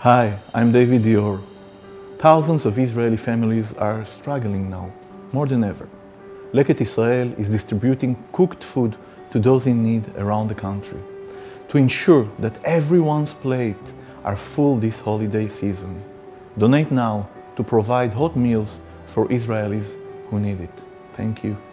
Hi, I'm David Dior. Thousands of Israeli families are struggling now, more than ever. Leket Israel is distributing cooked food to those in need around the country to ensure that everyone's plate are full this holiday season. Donate now to provide hot meals for Israelis who need it. Thank you.